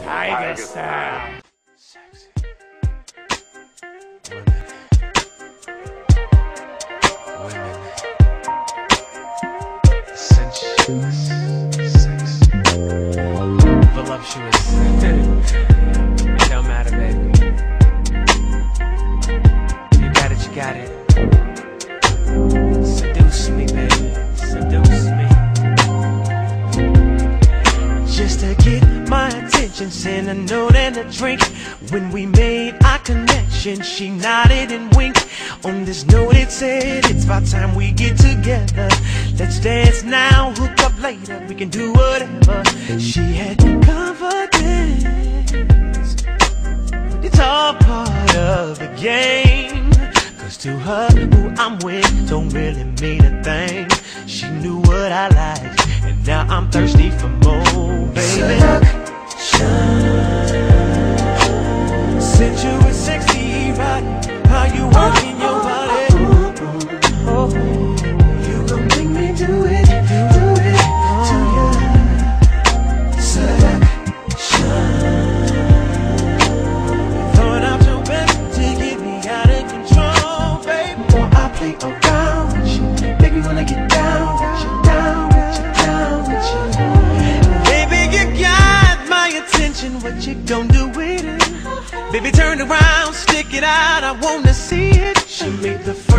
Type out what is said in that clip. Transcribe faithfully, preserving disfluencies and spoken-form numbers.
Tiger style. Sexy. Women. Women. Sensuous. Sexy. Voluptuous. It don't matter, baby. You got it, you got it. Seduce me, baby. Seduce me. Just to get my attention, send a note and a drink. When we made our connection, she nodded and winked. On this note it said, it's about time we get together. Let's dance now, hook up later, we can do whatever. She had confidence, it's all part of the game. Cause to her, who I'm with don't really mean a thing. She knew what I liked, and now I'm thirsty for more, baby. Sensuous, sexy, right? How you working your body? Oh, you gon' make me do it, do it to you. Seduction. Throwing out your best to get me out of control, baby. Before I play around with you, make me wanna get down with you, down with you, down with you. Baby, you got my attention. What you gon' do with it? Baby, turn around, stick it out, I wanna see it. She made the